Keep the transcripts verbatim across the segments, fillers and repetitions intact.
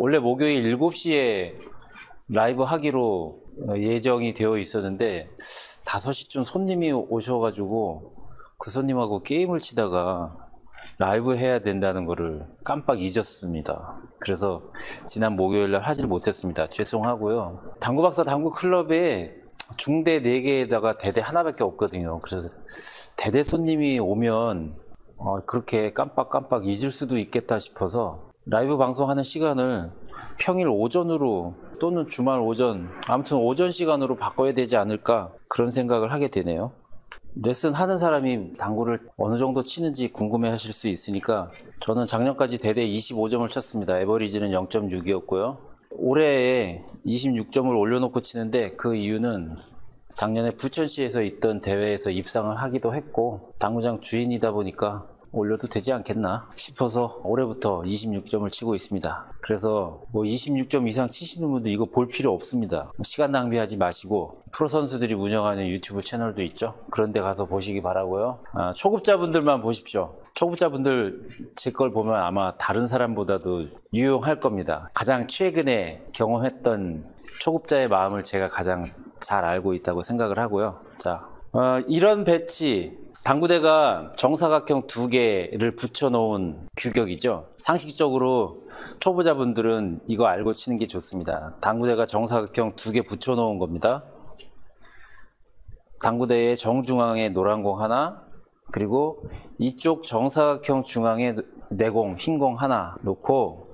원래 목요일 일곱 시에 라이브 하기로 예정이 되어 있었는데 다섯 시쯤 손님이 오셔가지고 그 손님하고 게임을 치다가 라이브 해야 된다는 거를 깜빡 잊었습니다. 그래서 지난 목요일날 하질 못했습니다. 죄송하고요. 당구박사 당구클럽에 중대 네 개에다가 대대 하나밖에 없거든요. 그래서 대대 손님이 오면 어, 그렇게 깜빡깜빡 잊을 수도 있겠다 싶어서 라이브 방송하는 시간을 평일 오전으로 또는 주말 오전, 아무튼 오전 시간으로 바꿔야 되지 않을까 그런 생각을 하게 되네요. 레슨 하는 사람이 당구를 어느 정도 치는지 궁금해 하실 수 있으니까 저는 작년까지 대대 이십오 점을 쳤습니다. 에버리지는 영 점 육이었고요. 올해에 이십육 점을 올려놓고 치는데 그 이유는 작년에 부천시에서 있던 대회에서 입상을 하기도 했고 당구장 주인이다 보니까 올려도 되지 않겠나 싶어서 올해부터 이십육 점을 치고 있습니다. 그래서 뭐 이십육 점 이상 치시는 분도 이거 볼 필요 없습니다. 시간 낭비하지 마시고 프로 선수들이 운영하는 유튜브 채널도 있죠. 그런 데 가서 보시기 바라고요. 아, 초급자분들만 보십시오. 초급자분들 제 걸 보면 아마 다른 사람보다도 유용할 겁니다. 가장 최근에 경험했던 초급자의 마음을 제가 가장 잘 알고 있다고 생각을 하고요. 자, 어, 이런 배치 당구대가 정사각형 두 개를 붙여놓은 규격이죠. 상식적으로 초보자분들은 이거 알고 치는 게 좋습니다. 당구대가 정사각형 두 개 붙여놓은 겁니다. 당구대의 정중앙에 노란 공 하나, 그리고 이쪽 정사각형 중앙에 내공, 흰 공 하나 놓고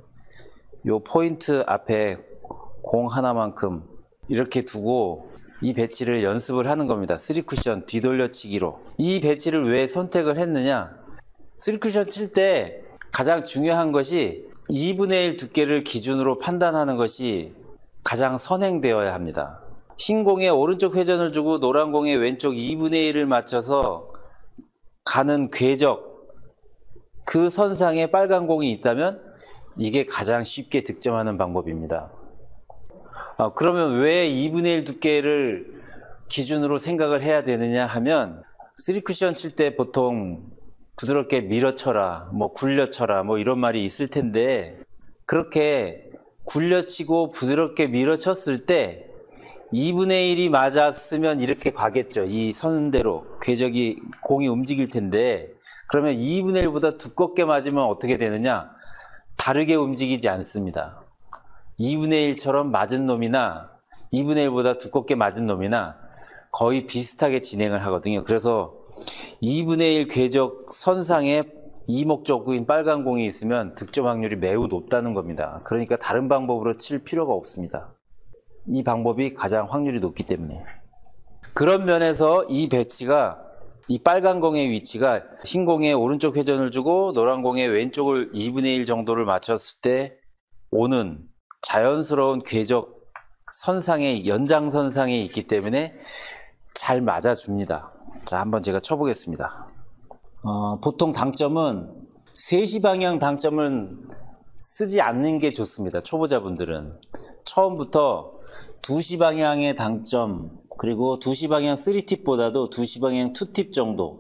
요 포인트 앞에 공 하나만큼 이렇게 두고 이 배치를 연습을 하는 겁니다. 쓰리 쿠션 뒤돌려치기로. 이 배치를 왜 선택을 했느냐? 쓰리 쿠션 칠 때 가장 중요한 것이 이분의 일 두께를 기준으로 판단하는 것이 가장 선행되어야 합니다. 흰 공에 오른쪽 회전을 주고 노란 공에 왼쪽 이분의 일을 맞춰서 가는 궤적, 그 선상에 빨간 공이 있다면 이게 가장 쉽게 득점하는 방법입니다. 아, 그러면 왜 이분의 일 두께를 기준으로 생각을 해야 되느냐 하면 쓰리 쿠션 칠 때 보통 부드럽게 밀어쳐라, 뭐 굴려쳐라 뭐 이런 말이 있을 텐데 그렇게 굴려치고 부드럽게 밀어쳤을 때 이분의 일이 맞았으면 이렇게 가겠죠. 이 선대로 궤적이 공이 움직일 텐데 그러면 이분의 일보다 두껍게 맞으면 어떻게 되느냐? 다르게 움직이지 않습니다. 이분의 일처럼 맞은 놈이나 이분의 일보다 두껍게 맞은 놈이나 거의 비슷하게 진행을 하거든요. 그래서 이분의 일 궤적 선상에 이목적인 빨간 공이 있으면 득점 확률이 매우 높다는 겁니다. 그러니까 다른 방법으로 칠 필요가 없습니다. 이 방법이 가장 확률이 높기 때문에. 그런 면에서 이 배치가 이 빨간 공의 위치가 흰 공에 오른쪽 회전을 주고 노란 공에 왼쪽을 이분의 일 정도를 맞췄을 때 오는 자연스러운 궤적 선상의 연장선상에 있기 때문에 잘 맞아줍니다. 자, 한번 제가 쳐보겠습니다. 어, 보통 당점은 세 시 방향 당점은 쓰지 않는 게 좋습니다. 초보자분들은 처음부터 두 시 방향의 당점, 그리고 두 시 방향 쓰리 팁보다도 두 시 방향 투 팁 정도,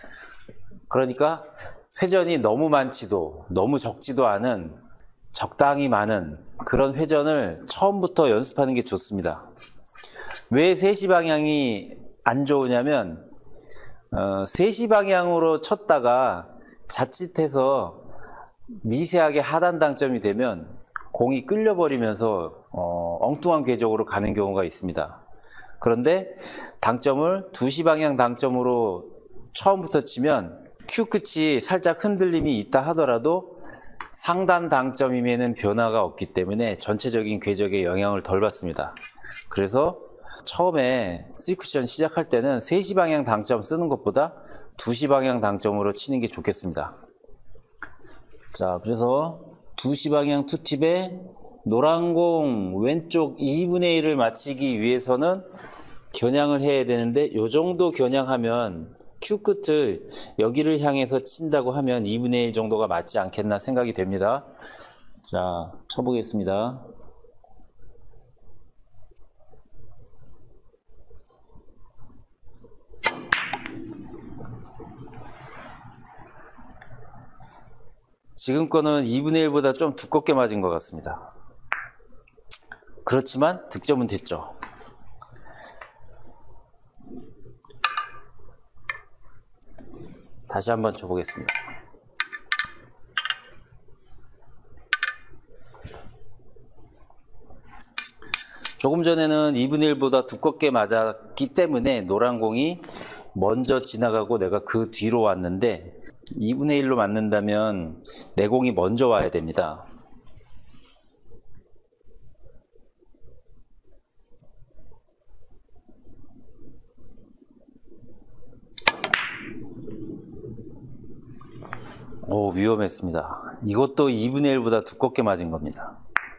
그러니까 회전이 너무 많지도 너무 적지도 않은 적당히 많은 그런 회전을 처음부터 연습하는 게 좋습니다. 왜 세 시 방향이 안 좋으냐면 어, 세 시 방향으로 쳤다가 자칫해서 미세하게 하단 당점이 되면 공이 끌려버리면서 어, 엉뚱한 궤적으로 가는 경우가 있습니다. 그런데 당점을 두 시 방향 당점으로 처음부터 치면 큐 끝이 살짝 흔들림이 있다 하더라도 상단 당점이면은 변화가 없기 때문에 전체적인 궤적에 영향을 덜 받습니다. 그래서 처음에 쓰리 쿠션 시작할 때는 세 시 방향 당점 쓰는 것보다 두 시 방향 당점으로 치는 게 좋겠습니다. 자, 그래서 두 시 방향 투 팁에 노란 공 왼쪽 이분의 일을 맞추기 위해서는 겨냥을 해야 되는데 이 정도 겨냥하면 큐 끝을 여기를 향해서 친다고 하면 이분의 일 정도가 맞지 않겠나 생각이 됩니다. 자, 쳐보겠습니다. 지금 거는 이분의 일보다 좀 두껍게 맞은 것 같습니다. 그렇지만 득점은 됐죠. 다시 한번 쳐보겠습니다. 조금 전에는 이분의 일보다 두껍게 맞았기 때문에 노란 공이 먼저 지나가고 내가 그 뒤로 왔는데, 이분의 일로 맞는다면 내 공이 먼저 와야 됩니다. 오, 위험했습니다. 이것도 이분의 일보다 두껍게 맞은 겁니다.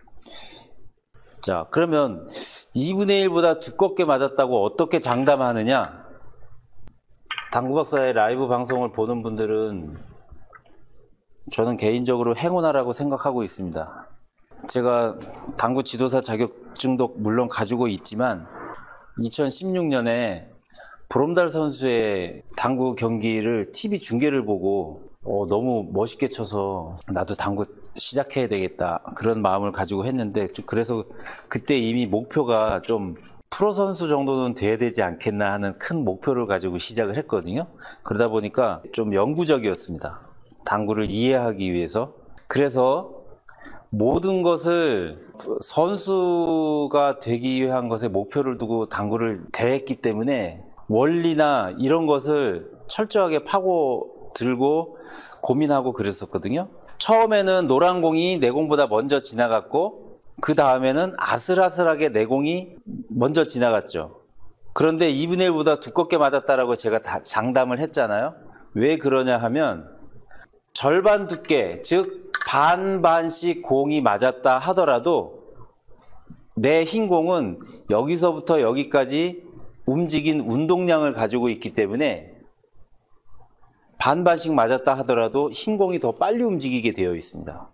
자, 그러면 이분의 일보다 두껍게 맞았다고 어떻게 장담하느냐? 당구박사의 라이브 방송을 보는 분들은 저는 개인적으로 행운아라고 생각하고 있습니다. 제가 당구 지도사 자격증도 물론 가지고 있지만 이천십육 년에 브롬달 선수의 당구 경기를 티비 중계를 보고 어, 너무 멋있게 쳐서 나도 당구 시작해야 되겠다 그런 마음을 가지고 했는데, 그래서 그때 이미 목표가 좀 프로 선수 정도는 돼야 되지 않겠나 하는 큰 목표를 가지고 시작을 했거든요. 그러다 보니까 좀 영구적이었습니다. 당구를 이해하기 위해서. 그래서 모든 것을 선수가 되기 위한 것에 목표를 두고 당구를 대했기 때문에 원리나 이런 것을 철저하게 파고 들고 고민하고 그랬었거든요. 처음에는 노란 공이 내 공보다 먼저 지나갔고, 그 다음에는 아슬아슬하게 내 공이 먼저 지나갔죠. 그런데 이분의 일보다 두껍게 맞았다라고 제가 다 장담을 했잖아요. 왜 그러냐 하면, 절반 두께, 즉 반반씩 공이 맞았다 하더라도 내 흰 공은 여기서부터 여기까지 움직인 운동량을 가지고 있기 때문에 반반씩 맞았다 하더라도 흰 공이 더 빨리 움직이게 되어 있습니다.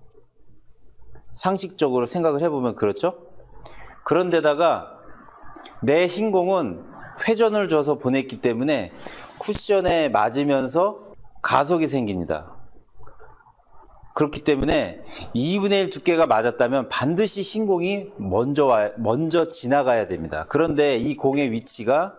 상식적으로 생각을 해보면 그렇죠? 그런데다가 내 흰 공은 회전을 줘서 보냈기 때문에 쿠션에 맞으면서 가속이 생깁니다. 그렇기 때문에 이분의 일 두께가 맞았다면 반드시 흰 공이 먼저 와, 먼저 지나가야 됩니다. 그런데 이 공의 위치가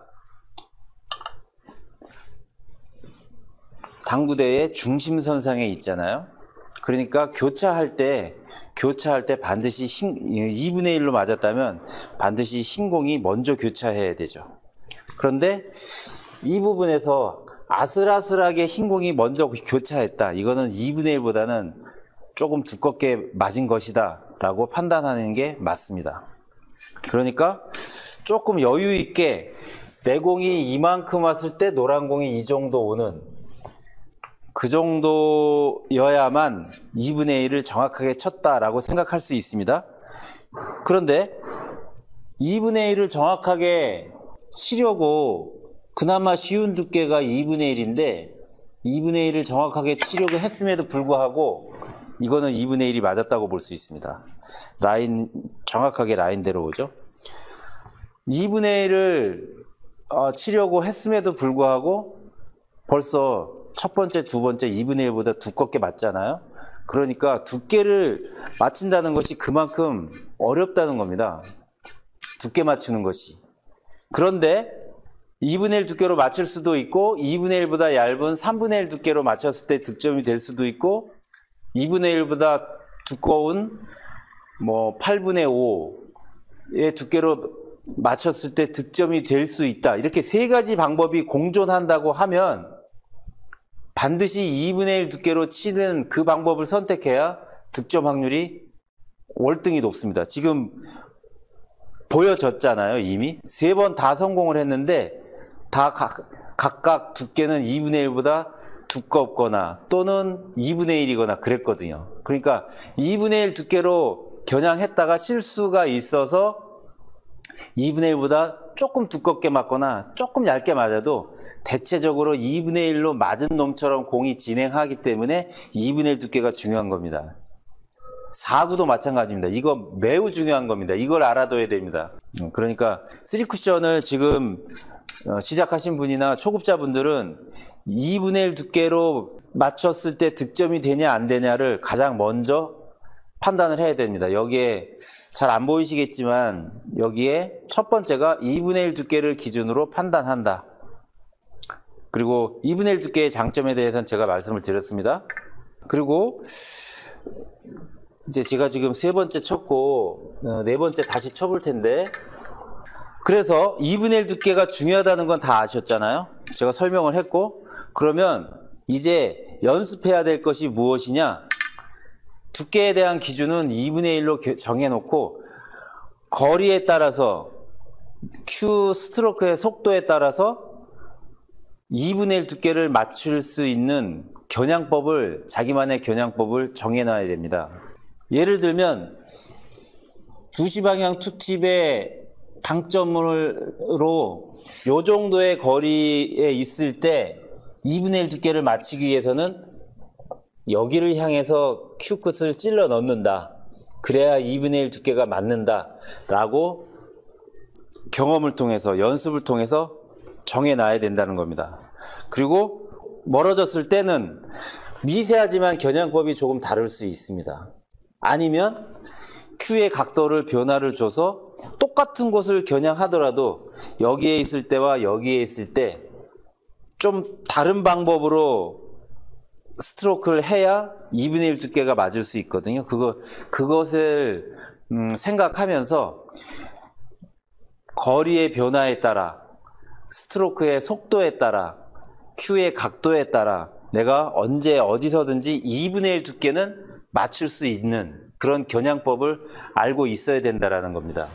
당구대의 중심선상에 있잖아요. 그러니까 교차할 때 교차할 때 반드시 흰, 이분의 일로 맞았다면 반드시 흰 공이 먼저 교차해야 되죠. 그런데 이 부분에서 아슬아슬하게 흰 공이 먼저 교차했다. 이거는 이분의 일보다는 조금 두껍게 맞은 것이다 라고 판단하는 게 맞습니다. 그러니까 조금 여유 있게 내 공이 이만큼 왔을 때 노란 공이 이 정도 오는, 그 정도여야만 이분의 일을 정확하게 쳤다라고 생각할 수 있습니다. 그런데 이분의 일을 정확하게 치려고 그나마 쉬운 두께가 이분의 일인데 이분의 일을 정확하게 치려고 했음에도 불구하고 이거는 이분의 일이 맞았다고 볼 수 있습니다. 라인, 정확하게 라인대로 오죠. 이분의 일을 어, 치려고 했음에도 불구하고 벌써 첫 번째, 두 번째 이분의 일보다 두껍게 맞잖아요. 그러니까 두께를 맞춘다는 것이 그만큼 어렵다는 겁니다. 두께 맞추는 것이. 그런데 이분의 일 두께로 맞출 수도 있고 이분의 일보다 얇은 삼분의 일 두께로 맞췄을 때 득점이 될 수도 있고 이분의 일보다 두꺼운 뭐 팔분의 오의 두께로 맞췄을 때 득점이 될 수 있다. 이렇게 세 가지 방법이 공존한다고 하면 반드시 이분의 일 두께로 치는 그 방법을 선택해야 득점 확률이 월등히 높습니다. 지금 보여졌잖아요. 이미 세 번 다 성공을 했는데 다 각, 각각 두께는 이분의 일보다 두껍거나 또는 이분의 일이거나 그랬거든요. 그러니까 이분의 일 두께로 겨냥했다가 실수가 있어서 이분의 일보다 조금 두껍게 맞거나 조금 얇게 맞아도 대체적으로 이분의 일로 맞은 놈처럼 공이 진행하기 때문에 이분의 일 두께가 중요한 겁니다. 사구도 마찬가지입니다. 이거 매우 중요한 겁니다. 이걸 알아둬야 됩니다. 그러니까 쓰리 쿠션을 지금 시작하신 분이나 초급자분들은 이분의 일 두께로 맞췄을 때 득점이 되냐 안 되냐를 가장 먼저 판단을 해야 됩니다. 여기에 잘 안 보이시겠지만 여기에 첫 번째가 이분의 일 두께를 기준으로 판단한다. 그리고 이분의 일 두께의 장점에 대해서는 제가 말씀을 드렸습니다. 그리고 이제 제가 지금 세 번째 쳤고 어, 네 번째 다시 쳐볼 텐데, 그래서 이분의 일 두께가 중요하다는 건 다 아셨잖아요. 제가 설명을 했고, 그러면 이제 연습해야 될 것이 무엇이냐? 두께에 대한 기준은 이분의 일로 정해놓고 거리에 따라서 큐 스트로크의 속도에 따라서 이분의 일 두께를 맞출 수 있는 겨냥법을, 자기만의 겨냥법을 정해놔야 됩니다. 예를 들면 두 시 방향 투팁의 당점으로 요 정도의 거리에 있을 때 이분의 일 두께를 맞추기 위해서는 여기를 향해서 큐 끝을 찔러 넣는다. 그래야 이분의 일 두께가 맞는다 라고 경험을 통해서, 연습을 통해서 정해놔야 된다는 겁니다. 그리고 멀어졌을 때는 미세하지만 겨냥법이 조금 다를 수 있습니다. 아니면 큐의 각도를 변화를 줘서 똑같은 곳을 겨냥하더라도 여기에 있을 때와 여기에 있을 때 좀 다른 방법으로 스트로크를 해야 이분의 일 두께가 맞을 수 있거든요. 그거, 그것을 음, 생각하면서 거리의 변화에 따라, 스트로크의 속도에 따라, 큐의 각도에 따라 내가 언제 어디서든지 이분의 일 두께는 맞출 수 있는 그런 겨냥법을 알고 있어야 된다는 겁니다.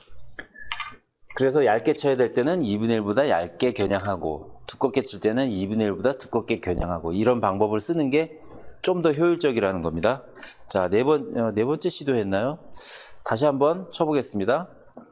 그래서 얇게 쳐야 될 때는 이분의 일보다 얇게 겨냥하고, 두껍게 칠 때는 이분의 일보다 두껍게 겨냥하고, 이런 방법을 쓰는 게 좀 더 효율적이라는 겁니다. 자, 네 번, 어, 네 번째 시도했나요? 다시 한번 쳐보겠습니다.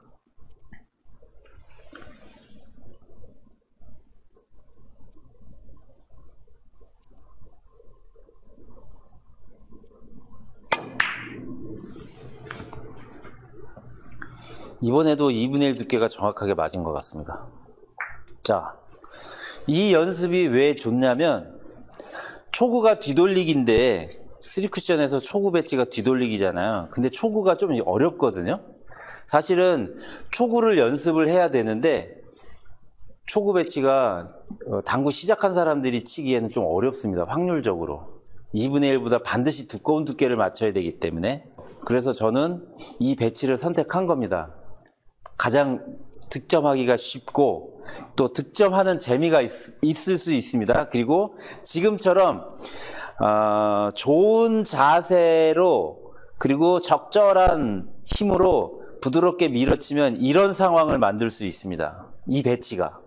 이번에도 이분의 일 두께가 정확하게 맞은 것 같습니다. 자, 이 연습이 왜 좋냐면 초구가 뒤돌리기인데, 쓰리 쿠션에서 초구 배치가 뒤돌리기잖아요. 근데 초구가 좀 어렵거든요. 사실은 초구를 연습을 해야 되는데 초구 배치가 당구 시작한 사람들이 치기에는 좀 어렵습니다. 확률적으로 이분의 일보다 반드시 두꺼운 두께를 맞춰야 되기 때문에. 그래서 저는 이 배치를 선택한 겁니다. 가장 득점하기가 쉽고 또 득점하는 재미가 있, 있을 수 있습니다. 그리고 지금처럼 어, 좋은 자세로 그리고 적절한 힘으로 부드럽게 밀어치면 이런 상황을 만들 수 있습니다. 이 배치가.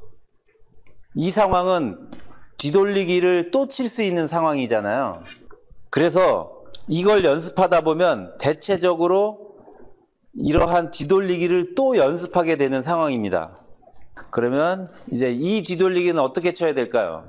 이 상황은 뒤돌리기를 또 칠 수 있는 상황이잖아요. 그래서 이걸 연습하다 보면 대체적으로 이러한 뒤돌리기를 또 연습하게 되는 상황입니다. 그러면 이제 이 뒤돌리기는 어떻게 쳐야 될까요?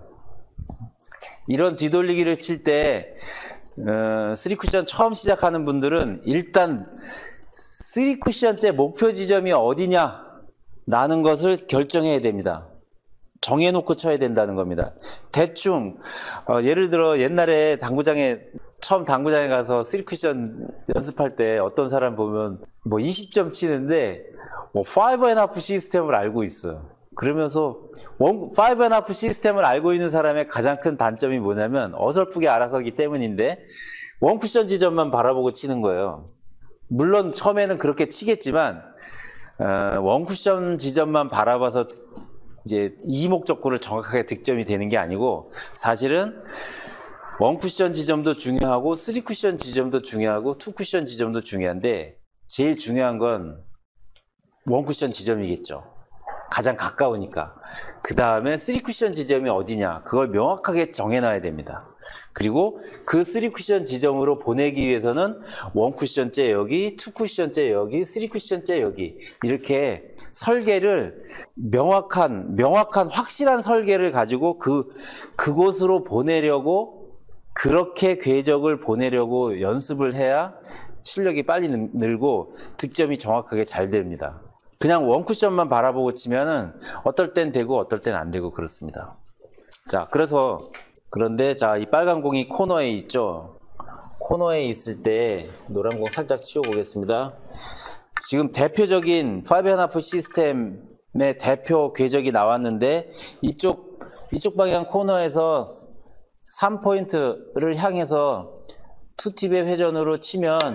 이런 뒤돌리기를 칠 때 어, 쓰리 쿠션 처음 시작하는 분들은 일단 쓰리 쿠션째 목표 지점이 어디냐 라는 것을 결정해야 됩니다. 정해놓고 쳐야 된다는 겁니다. 대충 어, 예를 들어 옛날에 당구장에 처음 당구장에 가서 쓰리 쿠션 연습할 때 어떤 사람 보면 뭐 이십 점 치는데 뭐 파이브 앤 하프 시스템을 알고 있어요. 그러면서 파이브 앤 하프 시스템을 알고 있는 사람의 가장 큰 단점이 뭐냐면 어설프게 알아서기 때문인데 원 쿠션 지점만 바라보고 치는 거예요. 물론 처음에는 그렇게 치겠지만 어, 원 쿠션 지점만 바라봐서 이제 이목적구를 정확하게 득점이 되는 게 아니고 사실은 원 쿠션 지점도 중요하고 쓰리 쿠션 지점도 중요하고 투 쿠션 지점도 중요한데 제일 중요한 건 원 쿠션 지점이겠죠. 가장 가까우니까. 그 다음에 쓰리 쿠션 지점이 어디냐 그걸 명확하게 정해놔야 됩니다. 그리고 그 쓰리 쿠션 지점으로 보내기 위해서는 원 쿠션째 여기, 투 쿠션째 여기, 쓰리 쿠션째 여기 이렇게 설계를 명확한 명확한 확실한 설계를 가지고 그 그곳으로 보내려고 그렇게 궤적을 보내려고 연습을 해야 실력이 빨리 늘고 득점이 정확하게 잘 됩니다. 그냥 원 쿠션만 바라보고 치면은 어떨 땐 되고 어떨 땐 안 되고 그렇습니다. 자, 그래서 그런데 자, 이 빨간 공이 코너에 있죠. 코너에 있을 때 노란 공 살짝 치워 보겠습니다. 지금 대표적인 파이브 앤 하프 시스템의 대표 궤적이 나왔는데 이쪽 이쪽 방향 코너에서 삼 포인트를 향해서 투팁의 회전으로 치면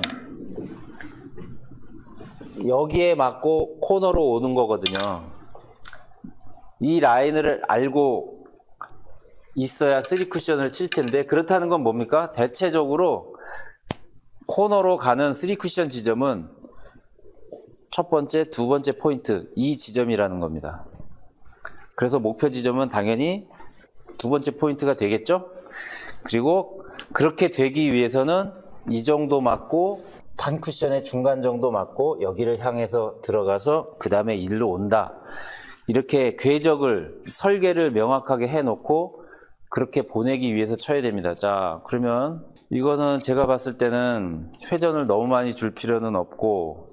여기에 맞고 코너로 오는 거거든요. 이 라인을 알고 있어야 쓰리 쿠션을 칠 텐데, 그렇다는 건 뭡니까? 대체적으로 코너로 가는 쓰리 쿠션 지점은 첫 번째, 두 번째 포인트, 이 지점이라는 겁니다. 그래서 목표 지점은 당연히 두 번째 포인트가 되겠죠? 그리고 그렇게 되기 위해서는 이 정도 맞고 단 쿠션의 중간 정도 맞고 여기를 향해서 들어가서 그 다음에 일로 온다. 이렇게 궤적을, 설계를 명확하게 해놓고 그렇게 보내기 위해서 쳐야 됩니다. 자, 그러면 이거는 제가 봤을 때는 회전을 너무 많이 줄 필요는 없고,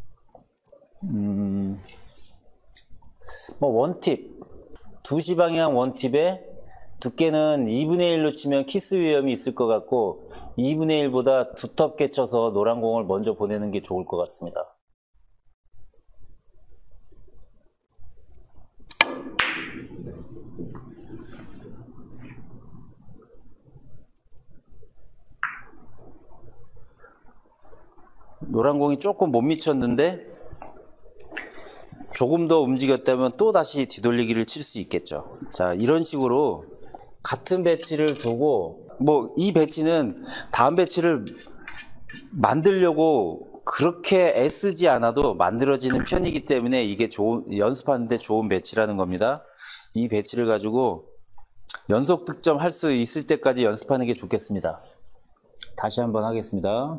음, 뭐 원팁, 두 시 방향 원팁에 두께는 이분의 일로 치면 키스 위험이 있을 것 같고, 이분의 일보다 두텁게 쳐서 노란 공을 먼저 보내는 게 좋을 것 같습니다. 노란 공이 조금 못 미쳤는데 조금 더 움직였다면 또 다시 뒤돌리기를 칠 수 있겠죠. 자, 이런 식으로 같은 배치를 두고, 뭐 이 배치는 다음 배치를 만들려고 그렇게 애쓰지 않아도 만들어지는 편이기 때문에 이게 좋은, 연습하는데 좋은 배치라는 겁니다. 이 배치를 가지고 연속 득점 할 수 있을 때까지 연습하는 게 좋겠습니다. 다시 한번 하겠습니다.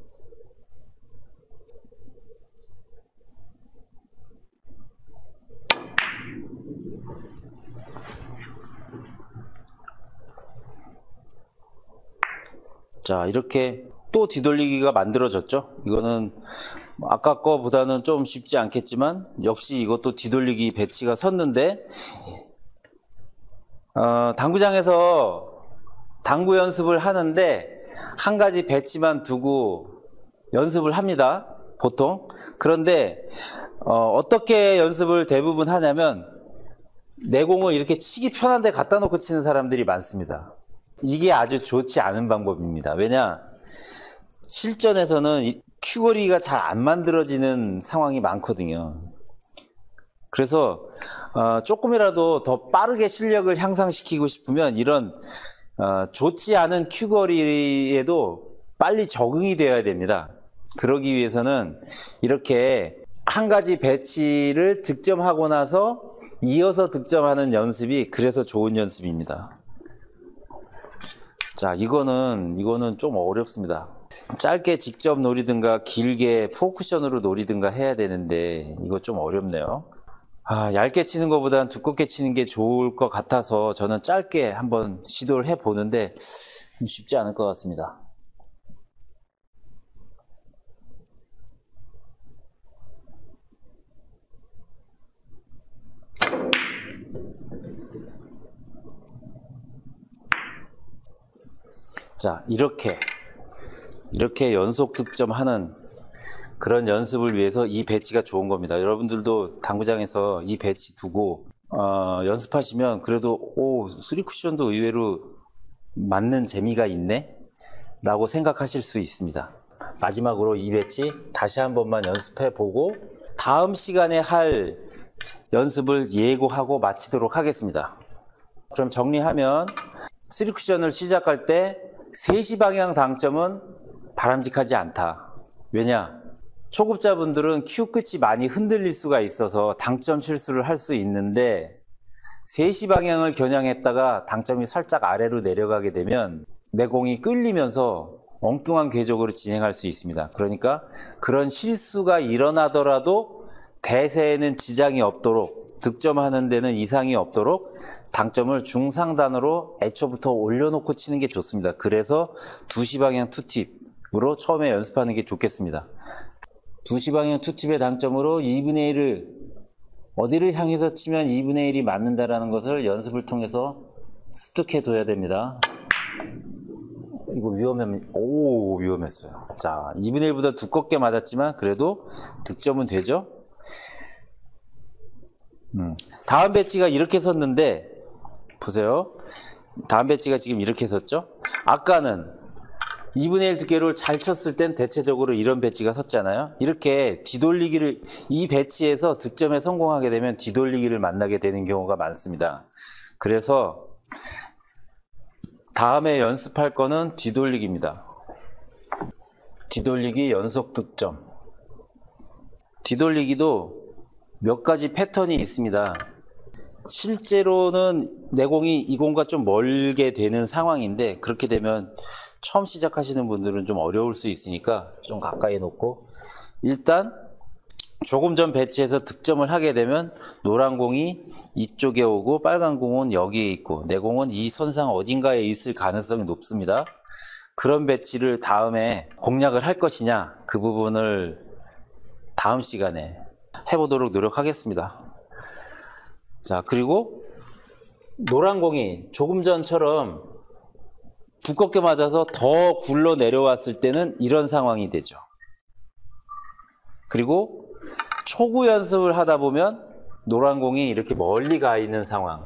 자, 이렇게 또 뒤돌리기가 만들어졌죠. 이거는 아까 거보다는 좀 쉽지 않겠지만 역시 이것도 뒤돌리기 배치가 섰는데, 어, 당구장에서 당구 연습을 하는데 한 가지 배치만 두고 연습을 합니다, 보통. 그런데 어, 어떻게 연습을 대부분 하냐면 내 공을 이렇게 치기 편한데 갖다 놓고 치는 사람들이 많습니다. 이게 아주 좋지 않은 방법입니다. 왜냐, 실전에서는 큐거리가 잘 안 만들어지는 상황이 많거든요. 그래서 어, 조금이라도 더 빠르게 실력을 향상시키고 싶으면 이런 어, 좋지 않은 큐거리에도 빨리 적응이 되어야 됩니다. 그러기 위해서는 이렇게 한 가지 배치를 득점하고 나서 이어서 득점하는 연습이 그래서 좋은 연습입니다. 자, 이거는 이거는 좀 어렵습니다. 짧게 직접 노리든가 길게 포쿠션으로 노리든가 해야 되는데 이거 좀 어렵네요. 아, 얇게 치는 것보다는 두껍게 치는 게 좋을 것 같아서 저는 짧게 한번 시도를 해보는데 쉽지 않을 것 같습니다. 자, 이렇게 이렇게 연속 득점하는 그런 연습을 위해서 이 배치가 좋은 겁니다. 여러분들도 당구장에서 이 배치 두고 어, 연습하시면 그래도 오, 쓰리 쿠션도 의외로 맞는 재미가 있네 라고 생각하실 수 있습니다. 마지막으로 이 배치 다시 한 번만 연습해 보고 다음 시간에 할 연습을 예고하고 마치도록 하겠습니다. 그럼 정리하면 쓰리 쿠션을 시작할 때 세 시 방향 당점은 바람직하지 않다. 왜냐? 초급자분들은 큐 끝이 많이 흔들릴 수가 있어서 당점 실수를 할 수 있는데 세 시 방향을 겨냥했다가 당점이 살짝 아래로 내려가게 되면 내 공이 끌리면서 엉뚱한 궤적으로 진행할 수 있습니다. 그러니까 그런 실수가 일어나더라도 대세에는 지장이 없도록, 득점하는 데는 이상이 없도록 당점을 중상단으로 애초부터 올려놓고 치는 게 좋습니다. 그래서 두 시 방향 투팁으로 처음에 연습하는 게 좋겠습니다. 두 시 방향 투팁의 당점으로 이분의 일을 어디를 향해서 치면 이분의 일이 맞는다라는 것을 연습을 통해서 습득해 둬야 됩니다. 이거 위험하면, 오, 위험했어요. 자, 이분의 일보다 두껍게 맞았지만 그래도 득점은 되죠. 음. 다음 배치가 이렇게 섰는데 보세요. 다음 배치가 지금 이렇게 섰죠. 아까는 이분의 일 두께를 잘 쳤을 땐 대체적으로 이런 배치가 섰잖아요. 이렇게 뒤돌리기를, 이 배치에서 득점에 성공하게 되면 뒤돌리기를 만나게 되는 경우가 많습니다. 그래서 다음에 연습할 거는 뒤돌리기입니다. 뒤돌리기 연속 득점. 뒤돌리기도 몇 가지 패턴이 있습니다. 실제로는 내공이 이 공과 좀 멀게 되는 상황인데 그렇게 되면 처음 시작하시는 분들은 좀 어려울 수 있으니까 좀 가까이 놓고, 일단 조금 전 배치에서 득점을 하게 되면 노란 공이 이쪽에 오고 빨간 공은 여기에 있고 내 공은 이 선상 어딘가에 있을 가능성이 높습니다. 그런 배치를 다음에 공략을 할 것이냐, 그 부분을 다음 시간에 해보도록 노력하겠습니다. 자, 그리고 노란 공이 조금 전처럼 두껍게 맞아서 더 굴러 내려왔을 때는 이런 상황이 되죠. 그리고 초구 연습을 하다 보면 노란 공이 이렇게 멀리 가 있는 상황,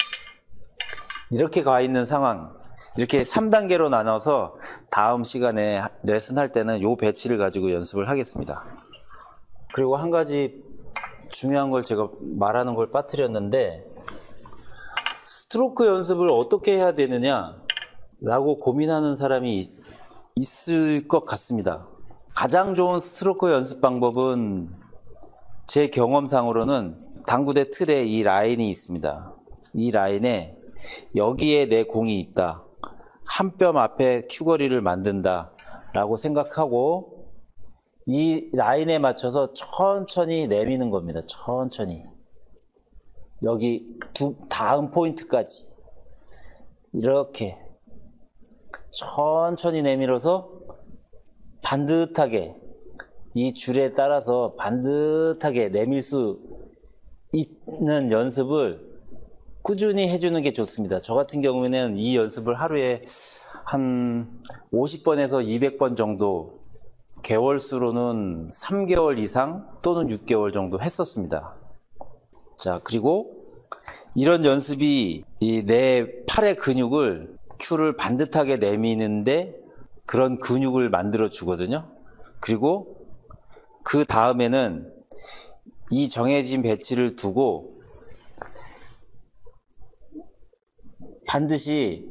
이렇게 가 있는 상황, 이렇게 삼 단계로 나눠서 다음 시간에 레슨 할 때는 이 배치를 가지고 연습을 하겠습니다. 그리고 한 가지 중요한 걸 제가 말하는 걸 빠뜨렸는데, 스트로크 연습을 어떻게 해야 되느냐 라고 고민하는 사람이 있을 것 같습니다. 가장 좋은 스트로크 연습 방법은 제 경험상으로는 당구대 틀에 이 라인이 있습니다. 이 라인에 여기에 내 공이 있다, 한 뼘 앞에 큐거리를 만든다 라고 생각하고 이 라인에 맞춰서 천천히 내미는 겁니다. 천천히 여기 두, 다음 포인트까지 이렇게 천천히 내밀어서 반듯하게 이 줄에 따라서 반듯하게 내밀 수 있는 연습을 꾸준히 해주는 게 좋습니다. 저 같은 경우에는 이 연습을 하루에 한 오십 번에서 이백 번 정도, 개월수로는 삼 개월 이상 또는 육 개월 정도 했었습니다. 자, 그리고 이런 연습이 이 내 팔의 근육을, 큐를 반듯하게 내미는데 그런 근육을 만들어 주거든요. 그리고 그 다음에는 이 정해진 배치를 두고 반드시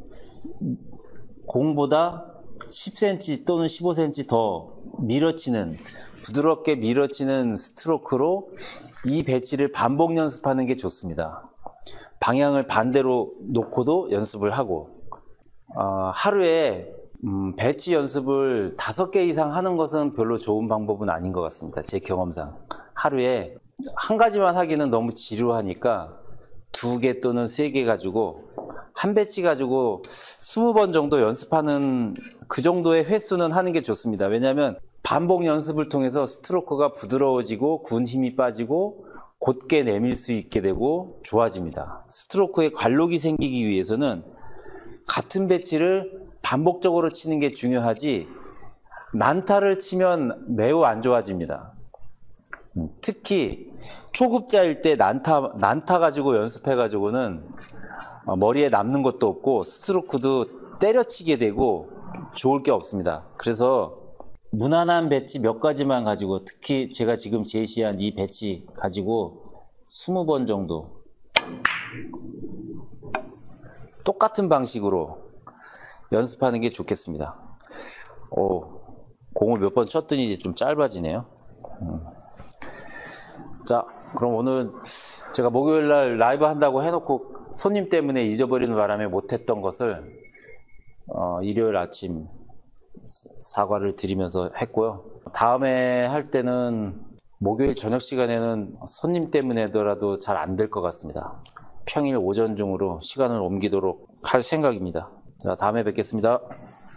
공보다 십 센티미터 또는 십오 센티미터 더 밀어치는, 부드럽게 밀어치는 스트로크로 이 배치를 반복 연습하는 게 좋습니다. 방향을 반대로 놓고도 연습을 하고, 어, 하루에 음, 배치 연습을 다섯 개 이상 하는 것은 별로 좋은 방법은 아닌 것 같습니다. 제 경험상 하루에 한 가지만 하기는 너무 지루하니까 두 개 또는 세 개 가지고 한 배치 가지고 스무 번 정도 연습하는, 그 정도의 횟수는 하는 게 좋습니다. 왜냐하면 반복 연습을 통해서 스트로크가 부드러워지고 군 힘이 빠지고 곧게 내밀 수 있게 되고 좋아집니다. 스트로크에 관록이 생기기 위해서는 같은 배치를 반복적으로 치는 게 중요하지, 난타를 치면 매우 안 좋아집니다. 특히 초급자일 때 난타, 난타 가지고 연습해가지고는 머리에 남는 것도 없고 스트로크도 때려치게 되고 좋을 게 없습니다. 그래서 무난한 배치 몇 가지만 가지고, 특히 제가 지금 제시한 이 배치 가지고 스무 번 정도 똑같은 방식으로 연습하는 게 좋겠습니다. 오, 공을 몇 번 쳤더니 이제 좀 짧아지네요. 음. 자, 그럼 오늘 제가 목요일날 라이브 한다고 해놓고 손님 때문에 잊어버리는 바람에 못했던 것을 어, 일요일 아침 사과를 드리면서 했고요. 다음에 할 때는 목요일 저녁 시간에는 손님 때문에더라도 잘 안 될 것 같습니다. 평일 오전 중으로 시간을 옮기도록 할 생각입니다. 자, 다음에 뵙겠습니다.